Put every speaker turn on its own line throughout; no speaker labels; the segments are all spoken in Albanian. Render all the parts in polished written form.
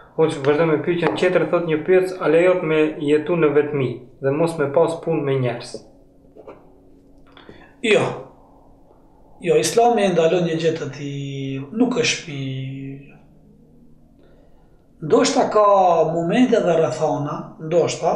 Hoqë vazhdo me pyetjen tjetër, thot një pyetës, a lejohet me jetu në vetmi dhe mos me pas punë me njerëz?
Jo. Jo, Islami e ndalon një gjë të tillë, nuk është mi. Ndoshta ka momente dhe rrethana, ndoshta,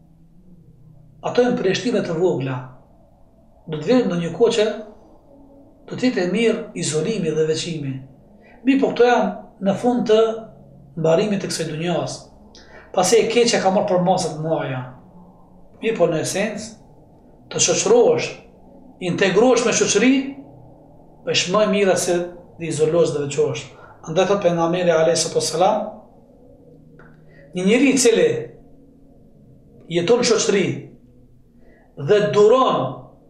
ato janë përjashtime të vogla. Do të vjen në një kohë që do të jetë e mirë izolimi dhe veçimi. Mi po këto janë në fund të mbarimit të kësaj dunjas. Pasi e keqja ka marrë për masat mëdha. Mi po në esencë të shoqërohesh, integrohesh me shoqëri, është më e mira se të izolohesh dhe veçohesh. Andaj thot pejgamberi alayhi salam, një njeri i cili jeton në shoqëri dhe duron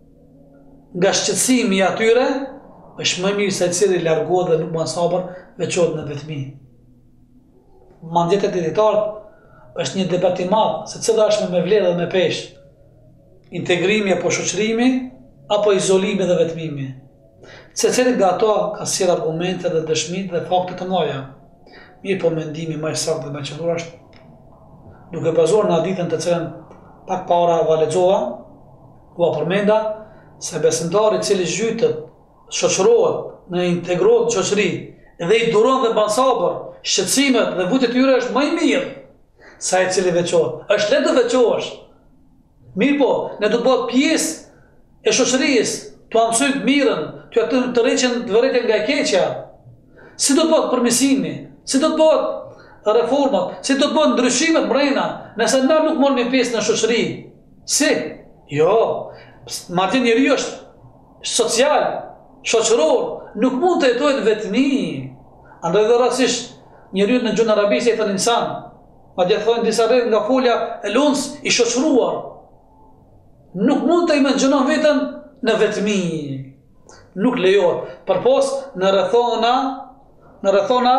nga shqetësimi i atyre, është më mirë se ai cili largohet dhe nuk bën sabër, veçohet në vetmi. Mandjet e dietarët është një debat i madh se cila është me vlerë dhe me peshë. Integrimi apo shoqërimi apo izolimi dhe vetmimi. Secili nga ato ka sjellë argumente dhe dëshmitë dhe fakte të mëdha. Mirë po mendimi më i saktë dhe më i qëndruar është duke bazuar në hadithin të cilën pak para lexova, u përmenda se besimtari i cili zhytet, shoqërohet, në integrohet në shoqëri dhe i duron dhe bën sabër, shqetësimet dhe vujtjet e tyre është më i mirë se ai i cili veçohet. Është lehtë të veçohesh. Mirë po, ne do të bëhet pjesë e shoqërisë, të mësojmë të mirën, të tërheqen të vërtetën nga e keqja. Si do të bëhet përmirësimi? Si do të bëhet reformat? Si do të bëhen ndryshimet brenda? Nëse na nuk morëm pjesë në shoqëri. Si? Jo. Madje njeriu është social, shoqëror, nuk mund të jetojë vetmi. Andaj dhe rastisht njeriu në gjuhën arabisë i thon insan. Madje thonë disa rreth nga folja e luns i shoqëruar. Nuk mund të imagjinojmë veten në vetmi. Nuk lejohet. Përpos në rrethona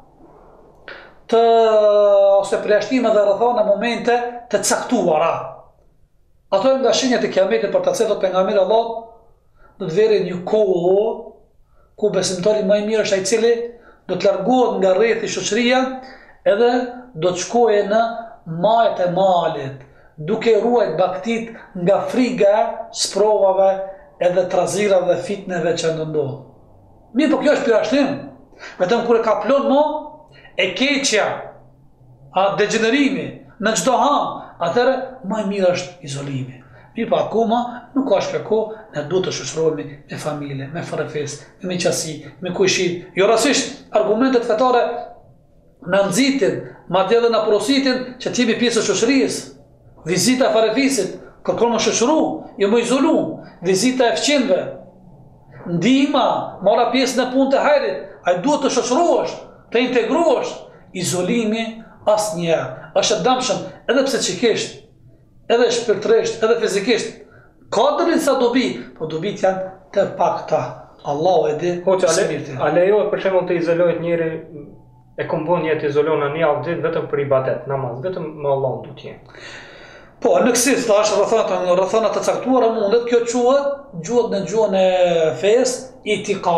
të ose përjashtime dhe rrethona momente të caktuara. Ato janë nga shenjat e kiametit për të cilët pejgamberi Allah do të vjerë një kohë ku besimtari më i mirë është ai i cili do të largohet nga rrethi shoqëria edhe do të shkojë në majët e malit, duke ruajt baktit nga friga, sprovave edhe trazirave dhe fitneve që ndodhin. Mirë, po kjo është përjashtim. Vetëm kur e ka plot mo, e keqja, degenerimi, në çdo ham, atëherë më i mirë është izolimi. Mirë, po akoma nuk ka shka kohë, ne duhet të shoqërohemi me familje, me farefes, me miqësi, me kujshit. Jo rastisht argumentet fetare në nxitin, madje edhe në porositin që të jemi pjesë e shoqërisë. Vizita e farefesit, kërkon më shoqëru, jo më izolu. Vizita e fqinjve, ndihma, marra pjesë në punë të hajrit, ai duhet të shoqërohesh, të integrohesh. Izolimi asnjëherë është e dëmshëm, edhe pse çikisht, edhe shpirtërisht, edhe fizikisht. Ka disa dobi, po dobit janë të pakta. Allahu e di.
A lejohet për shembull të izolohet njëri e kombon jetë izolon në një javë ditë vetëm për ibadet, namaz, vetëm me Allahun duhet të jenë.
Po, në kësi thash rrethana të caktuara mundet, kjo quhet në gjuhën e fesë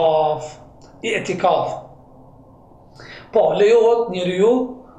itikaf. Po, lejohet njeriu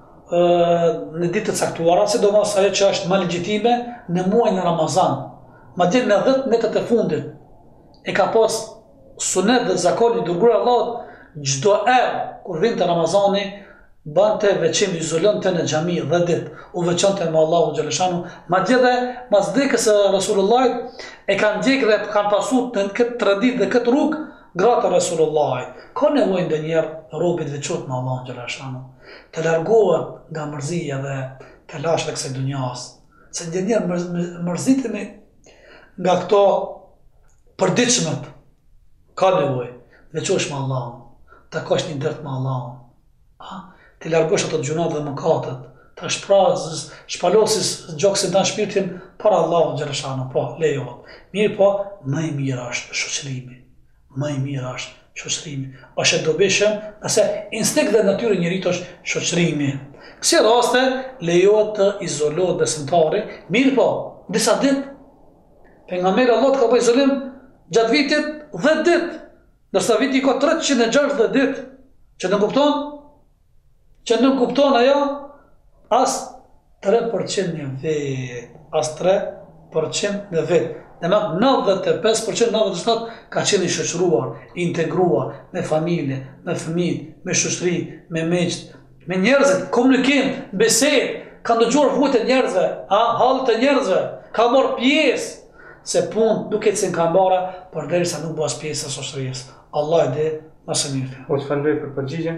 në ditë të caktuara, sidomos ajo që është më legjitime në muajin e Ramazan. Madje në 10 netët e fundit e ka pas sunet dhe zakoni dërguar Allahut çdo herë kur vinte Ramazani bante veçim izolonte në xhami dhe ditë, u veçonte me Allahu xhaleshanu, madje dhe mas vdekjes së Resulullahit e kanë ndjekur dhe kanë pasur në këtë traditë dhe këtë rrugë gratë Resulullahit. Ka nevojë ndonjëherë robi të veçohet me Allahun xhaleshanu, të largohet nga mërzia dhe të lashë kësaj dunjas. Se ndonjëherë mërzitemi nga këto përditshmet. Ka nevojë veçohesh me Allahun, të kosh një dërt me Allahun. Të largosh ato gjunat dhe mëkatet, të shpalosis gjoksin të në shpirtin për Allahu xhaleshanu, po, lejohet. Mirë po, më i mirë është shoqërimi. Më i mirë është shoqërimi. Është e dobishëm, nëse instinkt dhe natyrë njeriut është shoqërimi. Kësi raste lejohet të izolohet besimtari, mirë po, disa ditë. Pejgamberi Allahut ka bërë izolim gjatë vitit 10 ditë, ndërsa viti ka 360 ditë. Që në kupton? që nuk kupton ajo, as 3% në vetë, as 3% në vetë. Dhe me 95%, 97% ka qenë i shoqëruar, i integruar me familje, me fëmijë, me shoqëri, me miqt, me njerëzit, komunikim, bisedë, ka ndëgjuar vujt e njerëzve, hallet e njerëzve, ka marrë pjesë, se punë nuk e cen ka mbara, përderisa nuk bëhet pjesë e shoqërisë. Allah e di më së miri.
Po të falenderoj për përgjigjen.